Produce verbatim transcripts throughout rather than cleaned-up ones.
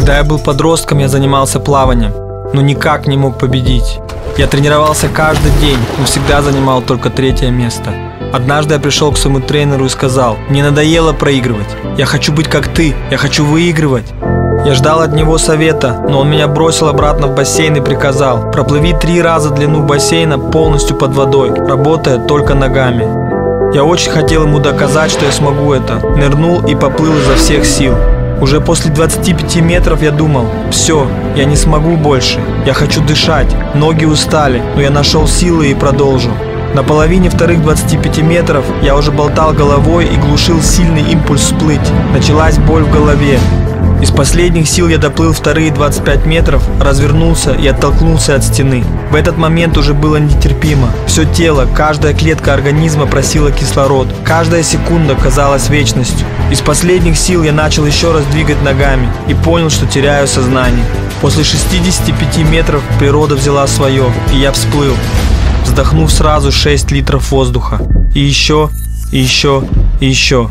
Когда я был подростком, я занимался плаванием, но никак не мог победить. Я тренировался каждый день, но всегда занимал только третье место. Однажды я пришел к своему тренеру и сказал: «Мне надоело проигрывать. Я хочу быть как ты, я хочу выигрывать». Я ждал от него совета, но он меня бросил обратно в бассейн и приказал: «Проплыви три раза длину бассейна полностью под водой, работая только ногами». Я очень хотел ему доказать, что я смогу это. Нырнул и поплыл изо всех сил. Уже после двадцати пяти метров я думал: все, я не смогу больше, я хочу дышать, ноги устали, но я нашел силы и продолжил. На половине вторых двадцати пяти метров я уже болтал головой и глушил сильный импульс всплыть. Началась боль в голове. Из последних сил я доплыл вторые двадцать пять метров, развернулся и оттолкнулся от стены. В этот момент уже было нетерпимо. Все тело, каждая клетка организма просила кислород. Каждая секунда казалась вечностью. Из последних сил я начал еще раз двигать ногами и понял, что теряю сознание. После шестидесяти пяти метров природа взяла свое, и я всплыл, вздохнув сразу шесть литров воздуха. И еще, и еще, и еще.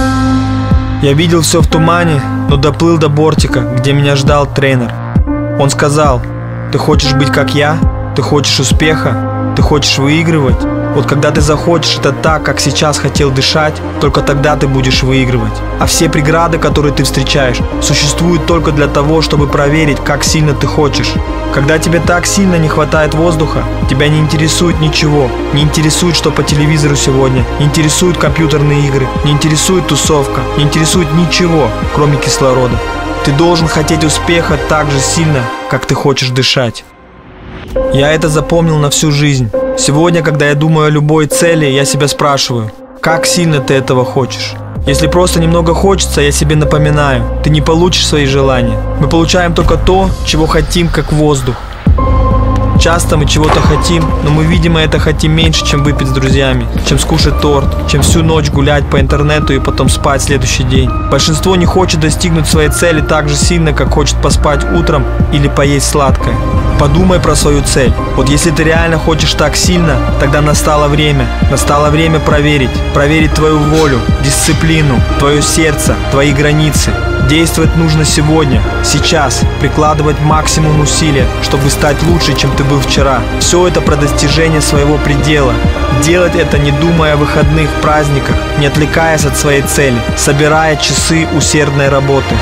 Я видел все в тумане, но доплыл до бортика, где меня ждал тренер. Он сказал: «Ты хочешь быть как я? Ты хочешь успеха? Ты хочешь выигрывать? Вот когда ты захочешь это так, как сейчас хотел дышать, только тогда ты будешь выигрывать. А все преграды, которые ты встречаешь, существуют только для того, чтобы проверить, как сильно ты хочешь. Когда тебе так сильно не хватает воздуха, тебя не интересует ничего. Не интересует, что по телевизору сегодня, не интересуют компьютерные игры, не интересует тусовка, не интересует ничего, кроме кислорода. Ты должен хотеть успеха так же сильно, как ты хочешь дышать». Я это запомнил на всю жизнь. Сегодня, когда я думаю о любой цели, я себя спрашиваю: как сильно ты этого хочешь? Если просто немного хочется, я себе напоминаю: ты не получишь свои желания. Мы получаем только то, чего хотим, как воздух. Часто мы чего-то хотим, но мы, видимо, это хотим меньше, чем выпить с друзьями, чем скушать торт, чем всю ночь гулять по интернету и потом спать следующий день. Большинство не хочет достигнуть своей цели так же сильно, как хочет поспать утром или поесть сладкое. Подумай про свою цель. Вот если ты реально хочешь так сильно, тогда настало время. Настало время проверить. Проверить твою волю, дисциплину, твое сердце, твои границы. Действовать нужно сегодня, сейчас. Прикладывать максимум усилия, чтобы стать лучше, чем ты был вчера. Все это про достижение своего предела. Делать это, не думая о выходных, праздниках, не отвлекаясь от своей цели, собирая часы усердной работы.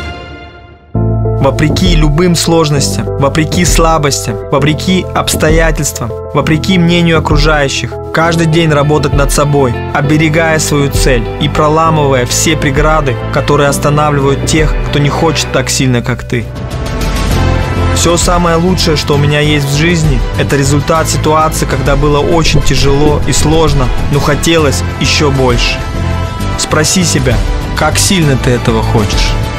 Вопреки любым сложностям, вопреки слабостям, вопреки обстоятельствам, вопреки мнению окружающих, каждый день работать над собой, оберегая свою цель и проламывая все преграды, которые останавливают тех, кто не хочет так сильно, как ты. Все самое лучшее, что у меня есть в жизни, это результат ситуации, когда было очень тяжело и сложно, но хотелось еще больше. Спроси себя, как сильно ты этого хочешь.